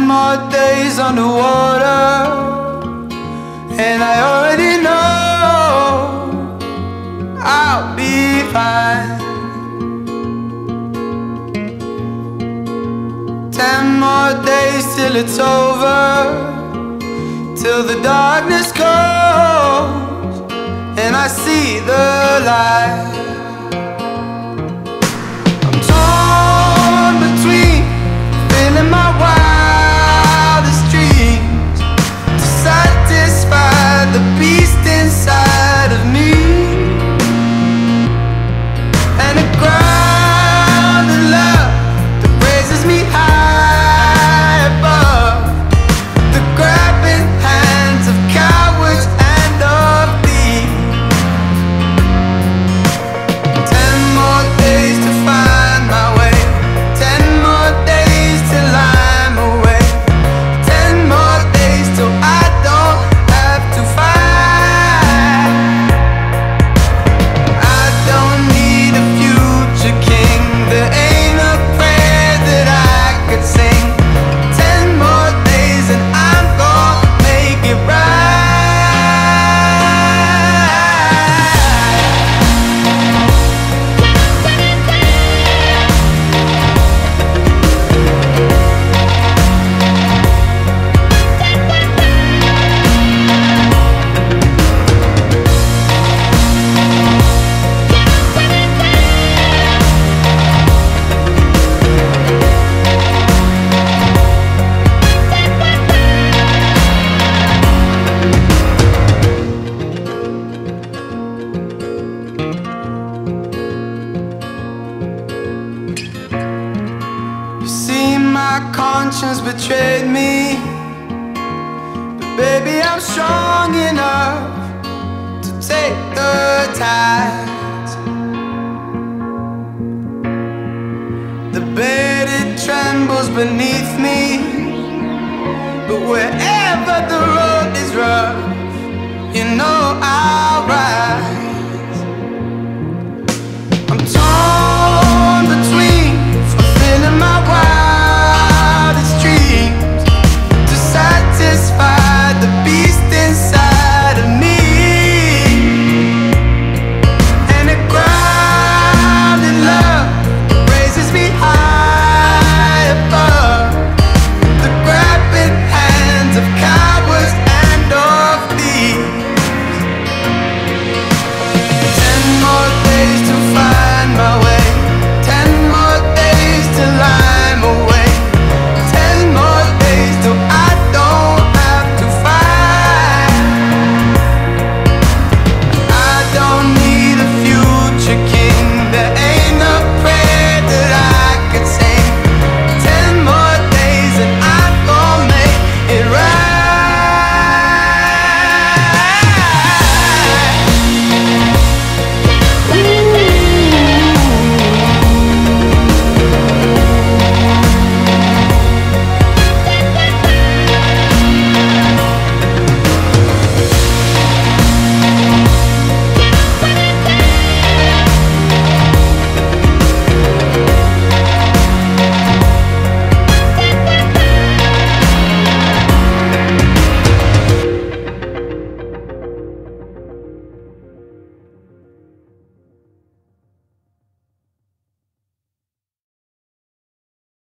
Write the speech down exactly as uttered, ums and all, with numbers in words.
more days underwater, and I already know I'll be fine. Ten more days till it's over, till the darkness comes and I see the light. I'm torn between filling my wildest dreams to satisfy the beast inside of me, and a ground of love that raises me high above the grabbing hands of cowards and of thieves. Ten more days to find my way, ten more days till I'm away, ten more days till I don't have to fight. I don't need a future king, there ain't a prayer that I could sing. Ten more days and I'm gonna make it right. You see, my conscience betrayed me, but baby, I'm strong enough to take the tides. The bed, it trembles beneath me, but wherever the road is rough, you know I